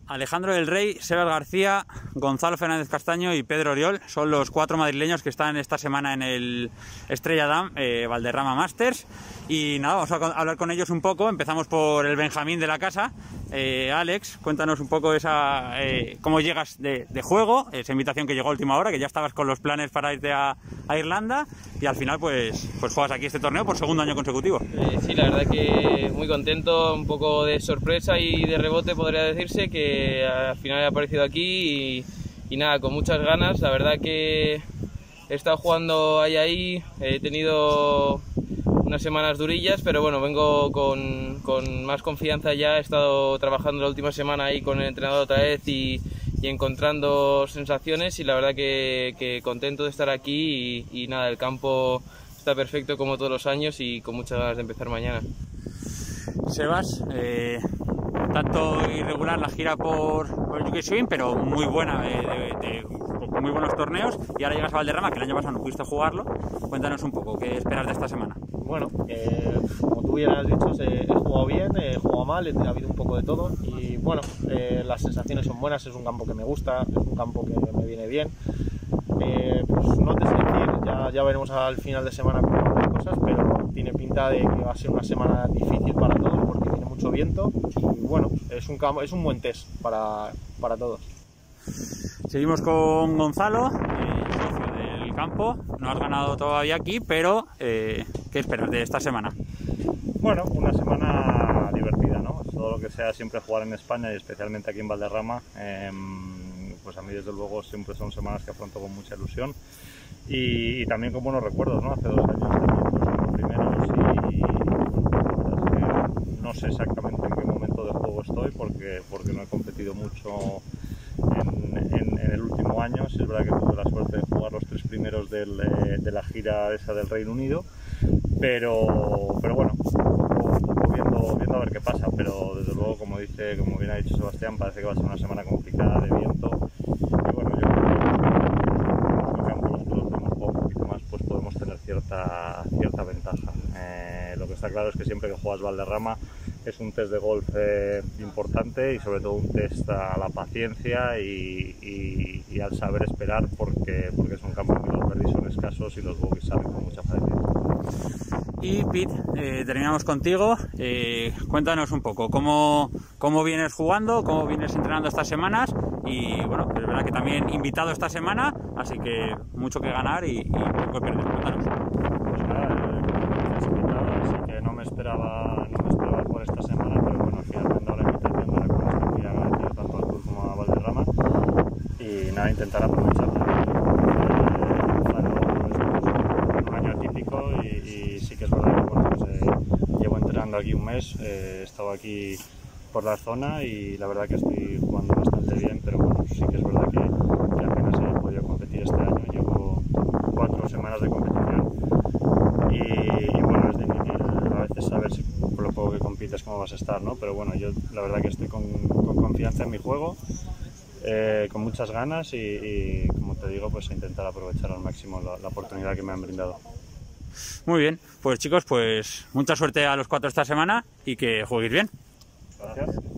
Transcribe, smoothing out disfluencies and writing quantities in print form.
Alejandro del Rey, Sebas García, Gonzalo Fernández Castaño y Pedro Oriol son los 4 madrileños que están esta semana en el Estrella Damm Valderrama Masters. Y nada, vamos a hablar con ellos un poco. Empezamos por el Benjamín de la casa. Alex, cuéntanos un poco cómo llegas de juego, esa invitación que llegó a última hora, que ya estabas con los planes para irte a Irlanda y al final pues juegas aquí este torneo por segundo año consecutivo. Sí, la verdad que muy contento, un poco de sorpresa y de rebote podría decirse, que al final he aparecido aquí y nada, con muchas ganas. La verdad que he estado jugando ahí, he tenido unas semanas durillas, pero bueno, vengo con más confianza ya. He estado trabajando la última semana ahí con el entrenador otra vez y encontrando sensaciones, y la verdad que contento de estar aquí y nada, el campo está perfecto como todos los años y con muchas ganas de empezar mañana. Sebas, tanto irregular la gira por UK Swim, pero muy buena, con muy buenos torneos, y ahora llegas a Valderrama, que el año pasado no pudiste jugarlo. Cuéntanos un poco, ¿qué esperas de esta semana? Bueno, como tú bien has dicho, he jugado bien, he jugado mal, ha habido un poco de todo y bueno, las sensaciones son buenas, es un campo que me gusta, es un campo que me viene bien. Pues no te sé decir, ya veremos al final de semana cómo van las cosas, pero tiene pinta de que va a ser una semana difícil para todos porque tiene mucho viento y bueno, es un buen test para todos. Seguimos con Gonzalo, socio del campo. No has ganado todavía aquí, pero ¿qué esperas de esta semana? Bueno, una semana divertida, ¿no? Todo lo que sea siempre jugar en España y especialmente aquí en Valderrama, pues a mí desde luego siempre son semanas que afronto con mucha ilusión y también con buenos recuerdos, ¿no? Hace 2 años también pues, los primeros y no sé exactamente en qué momento de juego estoy porque no he competido mucho en el último año. Sí es verdad que tuve la suerte de jugar los 3 primeros de la gira esa del Reino Unido, pero bueno, viendo a ver qué pasa, pero desde luego, como bien ha dicho Sebastián, parece que va a ser una semana complicada de viento y bueno, yo creo que el campo, los que los vemos un poquito más, pues podemos tener cierta ventaja. Lo que está claro es que siempre que juegas Valderrama es un test de golf importante y sobre todo un test a la paciencia y al saber esperar porque es un campo en que los birdies son escasos y los bogies salen con mucha facilidad. Y Pete, terminamos contigo. Cuéntanos un poco cómo vienes jugando, cómo vienes entrenando estas semanas y bueno, es verdad que también invitado esta semana, así que mucho que ganar y poco que perder. Cuéntanos. Pues nada, invitado, así que no me esperaba por esta semana, pero bueno, al final me han dado la invitación, de la cual estoy muy agradecido tanto al club como a Valderrama y nada, intentar aprovecharlo. Un año atípico y sí que es verdad que bueno, pues, llevo entrenando aquí un mes, he estado aquí por la zona y la verdad que estoy jugando bastante bien, pero bueno, sí que es verdad que apenas he podido competir este año. Llevo 4 semanas de competición y bueno, es difícil a veces saber si por lo poco que compites cómo vas a estar, ¿no? Pero bueno, yo la verdad que estoy con confianza en mi juego, con muchas ganas y como te digo, pues a intentar aprovechar al máximo la oportunidad que me han brindado. Muy bien, pues chicos, pues mucha suerte a los 4 esta semana y que juguéis bien. Gracias.